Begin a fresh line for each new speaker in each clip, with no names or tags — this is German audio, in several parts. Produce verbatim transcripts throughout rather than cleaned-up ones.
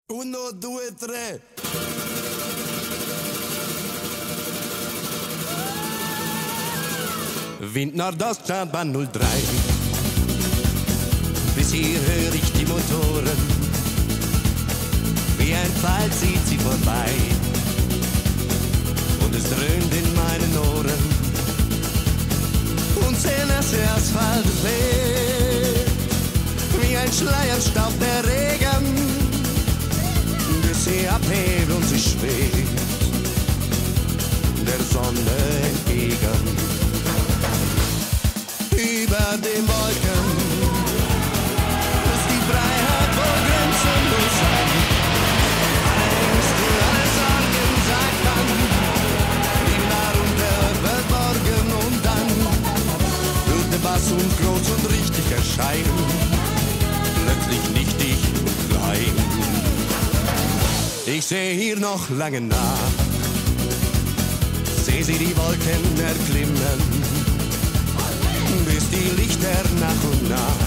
Uno, due, tre. Wind Nordoststadtbahn null drei. Bis hier höre ich die Motoren. Wie ein Pfeil zieht sie vorbei. Und es dröhnt in meinen Ohren. Und der nasse Asphalt weht. Wie ein Schleierstaub der Regen. Bis sie abhebt und sie schwebt der Sonne entgegen. Über den Wolken muss die Freiheit wohl grenzenlos sein. Alle Ängste, alle Sorgen, sagt man, liegen darunter verborgen. Und dann wird der Bass und groß und richtig erscheinen, plötzlich nichtig und klein. Ich seh hier noch lange nach, seh sie die Wolken erklimmen, bis die Lichter nach und nach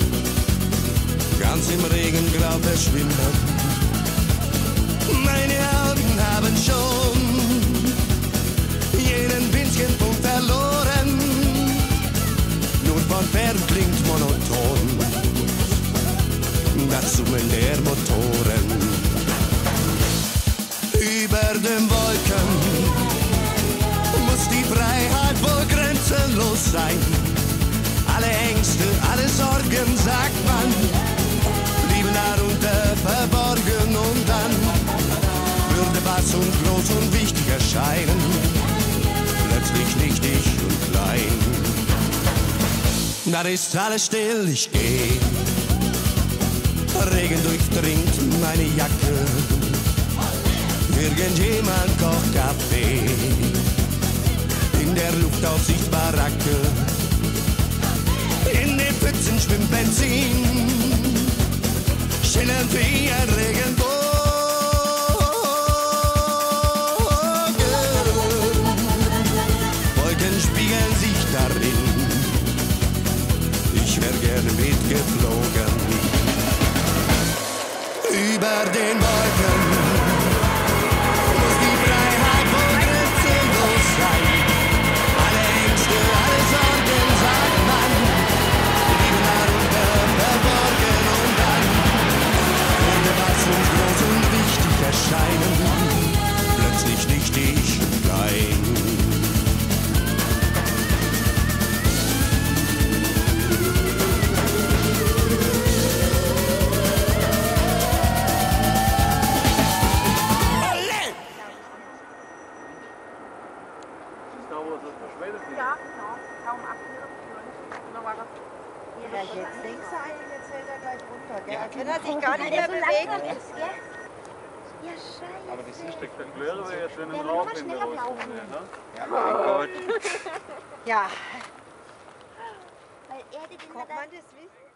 ganz im Regengrau verschwimmen. Meine Augen haben schon jeden winzigen Punkt verloren, nur von fern klingt monoton das Summen der Motoren. Über den Wolken muss die Freiheit wohl grenzenlos sein. Alle Ängste, alle Sorgen, sagt man, blieben darunter verborgen. Und dann würde was und groß und wichtig erscheinen, plötzlich nichtig und klein. Da ist alles still, ich geh, Regen durchdringt meine Jacke. Irgendjemand kocht Kaffee in der Luftaufsichtsbaracke. In den Pfützen schwimmt Benzin, schillernd wie ein Regenbogen. Wolken spiegeln sich darin, ich wär gerne mitgeflogen. Über den Wolken erscheinen, plötzlich nichtig und klein. Olle!
Da, wo es verschwindet ist?
Ja, genau. Kaum acht Meter.
Ja, jetzt denkst du einen, jetzt hält er gleich runter. Gell?
Ja,
Er kann sich gar nicht mehr bewegen.
Ist, gell? Ja, scheiße.
Aber das ist doch dann blöder, weil jetzt wenn
Ja,
ein
nur
Rauch
mal
in der
schneller
Rauskommt.
laufen.
Ne?
Ja, mein Gott. Ja,
Weil er hätte den
kommt
da
man das wissen?